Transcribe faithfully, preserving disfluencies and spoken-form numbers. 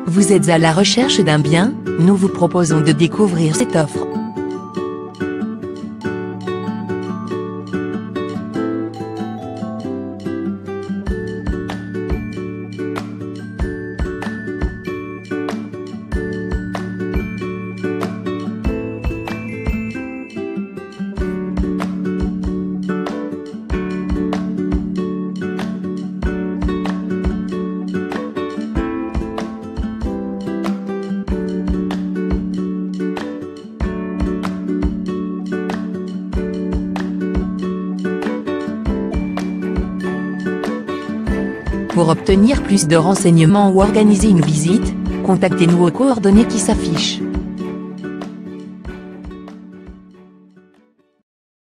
Vous êtes à la recherche d'un bien? Nous vous proposons de découvrir cette offre. Pour obtenir plus de renseignements ou organiser une visite, contactez-nous aux coordonnées qui s'affichent.